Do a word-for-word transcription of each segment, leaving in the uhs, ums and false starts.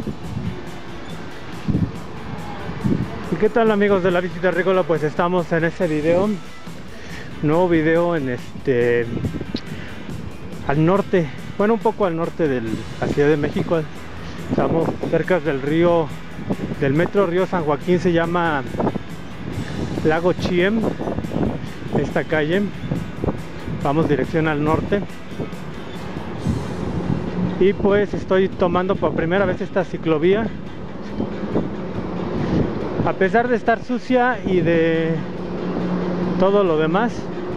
¿Y qué tal, amigos de la Bici Terrícola? Pues estamos en este video, nuevo video en este al norte, bueno, un poco al norte de la Ciudad de México. Estamos cerca del río, del metro Río San Joaquín, se llama Lago Chiem esta calle. Vamos dirección al norte y pues estoy tomando por primera vez esta ciclovía. A pesar de estar sucia y de todo lo demás,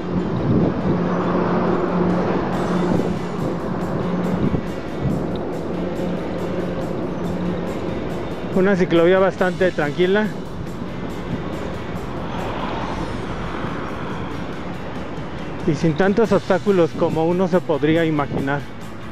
una ciclovía bastante tranquila. Y sin tantos obstáculos como uno se podría imaginar.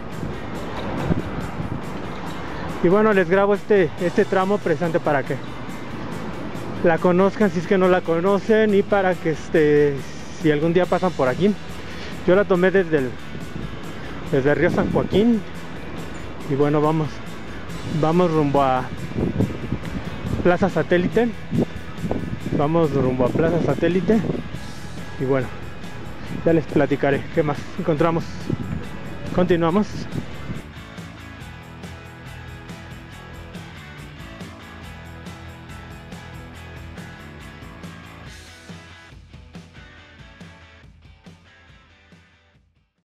Y bueno, les grabo este, este tramo presente para que la conozcan si es que no la conocen, y para que este, si algún día pasan por aquí. Yo la tomé desde el desde el río San Joaquín y bueno, vamos vamos rumbo a Plaza Satélite. Vamos rumbo a Plaza Satélite y bueno, ya les platicaré qué más encontramos. Continuamos.